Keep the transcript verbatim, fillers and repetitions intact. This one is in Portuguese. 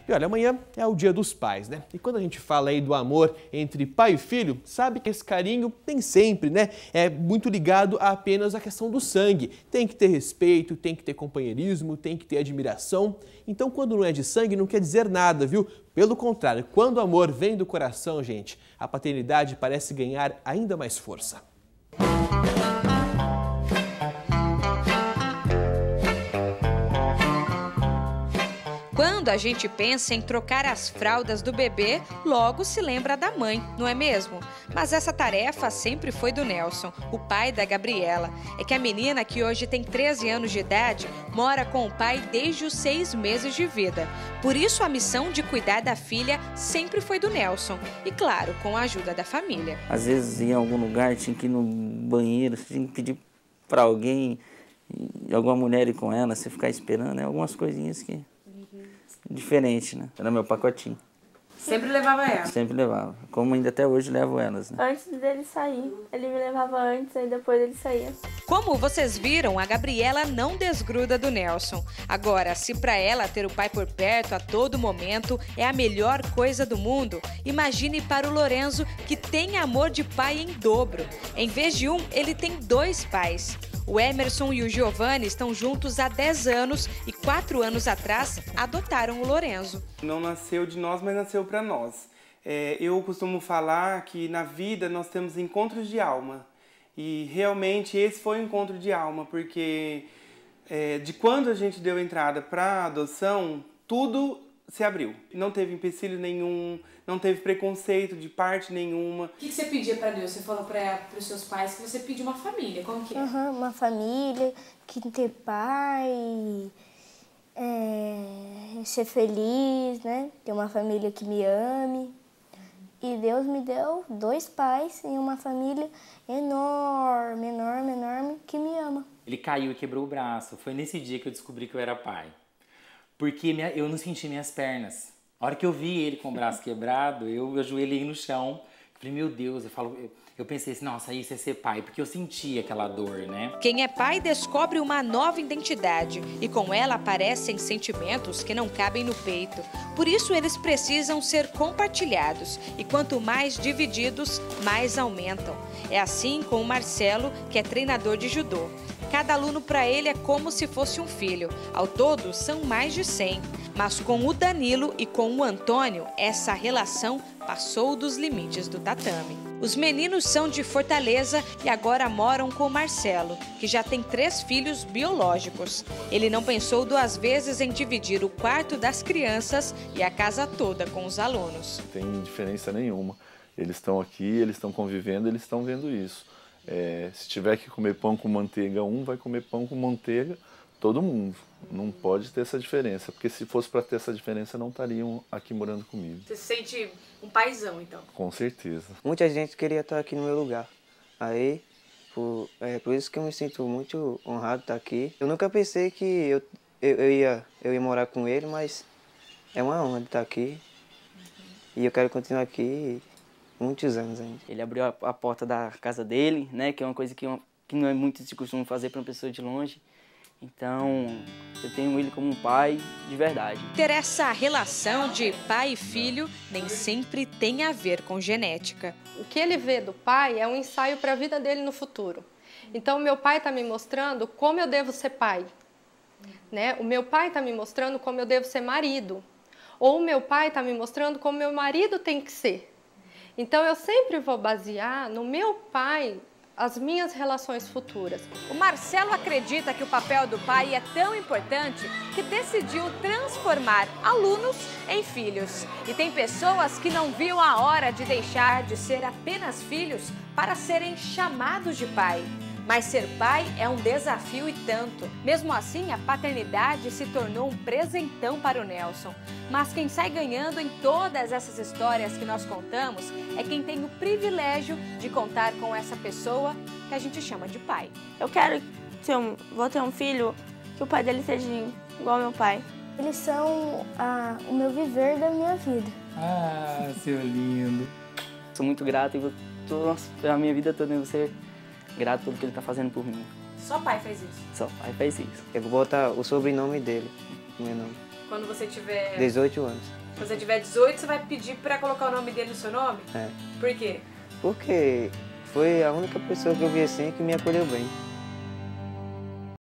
E olha, amanhã é o Dia dos Pais, né? E quando a gente fala aí do amor entre pai e filho, sabe que esse carinho nem sempre, né? É muito ligado a apenas a questão do sangue. Tem que ter respeito, tem que ter companheirismo, tem que ter admiração. Então, quando não é de sangue, não quer dizer nada, viu? Pelo contrário, quando o amor vem do coração, gente, a paternidade parece ganhar ainda mais força. Quando a gente pensa em trocar as fraldas do bebê, logo se lembra da mãe, não é mesmo? Mas essa tarefa sempre foi do Nelson, o pai da Gabriela. É que a menina, que hoje tem treze anos de idade, mora com o pai desde os seis meses de vida. Por isso a missão de cuidar da filha sempre foi do Nelson. E claro, com a ajuda da família. Às vezes ia em algum lugar, tinha que ir no banheiro, tinha que pedir para alguém, alguma mulher ir com ela, você ficar esperando, né? Algumas coisinhas que... diferente, né? Era meu pacotinho. Sempre levava ela? Sempre levava. Como ainda até hoje levo elas, né? Antes dele sair. Ele me levava antes, aí depois ele saía. Como vocês viram, a Gabriela não desgruda do Nelson. Agora, se para ela ter o pai por perto a todo momento é a melhor coisa do mundo, imagine para o Lorenzo, que tem amor de pai em dobro. Em vez de um, ele tem dois pais. O Emerson e o Giovanni estão juntos há dez anos e quatro anos atrás adotaram o Lorenzo. Não nasceu de nós, mas nasceu para nós. É, eu costumo falar que na vida nós temos encontros de alma. E realmente esse foi um encontro de alma, porque é, de quando a gente deu entrada para a adoção, tudo se abriu. Não teve empecilho nenhum, não teve preconceito de parte nenhuma. O que, que você pedia para Deus? Você falou para os seus pais que você pedia uma família, como que é? Uhum, uma família, que ter pai, é, ser feliz, né? Ter uma família que me ame. E Deus me deu dois pais e uma família enorme, enorme, enorme, que me ama. Ele caiu e quebrou o braço. Foi nesse dia que eu descobri que eu era pai. Porque minha, eu não senti minhas pernas. A hora que eu vi ele com o braço quebrado, eu ajoelhei no chão. Falei, meu Deus, eu, falo, eu, eu pensei assim, nossa, isso é ser pai, porque eu senti aquela dor, né? Quem é pai descobre uma nova identidade e com ela aparecem sentimentos que não cabem no peito. Por isso eles precisam ser compartilhados e quanto mais divididos, mais aumentam. É assim com o Marcelo, que é treinador de judô. Cada aluno para ele é como se fosse um filho. Ao todo, são mais de cem. Mas com o Danilo e com o Antônio, essa relação passou dos limites do tatame. Os meninos são de Fortaleza e agora moram com o Marcelo, que já tem três filhos biológicos. Ele não pensou duas vezes em dividir o quarto das crianças e a casa toda com os alunos. Não tem diferença nenhuma. Eles estão aqui, eles estão convivendo, eles estão vendo isso. É, se tiver que comer pão com manteiga, um vai comer pão com manteiga, todo mundo. Não pode ter essa diferença, porque se fosse para ter essa diferença, não estariam aqui morando comigo. Você se sente um paizão, então? Com certeza. Muita gente queria estar aqui no meu lugar. Aí, por, é por isso que eu me sinto muito honrado de estar aqui. Eu nunca pensei que eu, eu, eu, ia, eu ia morar com ele, mas é uma honra de estar aqui. Uhum. E eu quero continuar aqui muitos anos ainda. Ele abriu a, a porta da casa dele, né, que é uma coisa que, que não é muito se costuma fazer para uma pessoa de longe. Então, eu tenho ele como um pai de verdade. Ter essa relação de pai e filho nem sempre tem a ver com genética. O que ele vê do pai é um ensaio para a vida dele no futuro. Então, meu pai está me mostrando como eu devo ser pai. Né? O meu pai está me mostrando como eu devo ser marido. Ou o meu pai está me mostrando como meu marido tem que ser. Então, eu sempre vou basear no meu pai as minhas relações futuras. O Marcelo acredita que o papel do pai é tão importante que decidiu transformar alunos em filhos. E tem pessoas que não viam a hora de deixar de ser apenas filhos para serem chamados de pai. Mas ser pai é um desafio e tanto. Mesmo assim, a paternidade se tornou um presentão para o Nelson. Mas quem sai ganhando em todas essas histórias que nós contamos é quem tem o privilégio de contar com essa pessoa que a gente chama de pai. Eu quero ter um, vou ter um filho que o pai dele seja igual ao meu pai. Eles são a, o meu viver da minha vida. Ah, seu lindo. Sou muito grato e vou toda a minha vida toda em você. Grato por tudo que ele está fazendo por mim. Só pai fez isso? Só pai fez isso. Eu vou botar o sobrenome dele no meu nome. Quando você tiver... dezoito anos. Quando você tiver dezoito, você vai pedir pra colocar o nome dele no seu nome? É. Por quê? Porque foi a única pessoa que eu vi assim que me acolheu bem.